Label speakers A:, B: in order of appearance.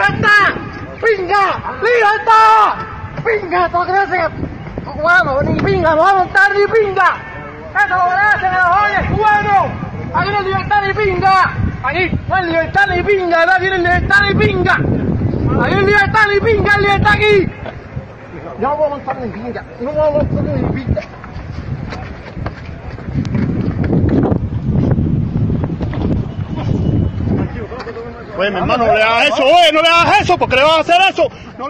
A: ¡Libertad! ¡Pinga! ¡Libertad! ¡Pinga! ¡Todo que hacen cubanos! ¡Ni pinga! ¡No va a montar ni pinga! ¡Eso lo hacen a los jóvenes cubanos! ¡Aquí no hay libertad ni pinga! ¡Aquí no hay libertad ni pinga! ¡No tienen libertad ni pinga! ¡Aquí no hay libertad ni pinga! ¡Hay libertad aquí! Yo no voy a montar ni pinga. No voy a montar ni pinga.
B: Oye, mi hermano, no le hagas eso, no le hagas eso, porque le vas a hacer eso. No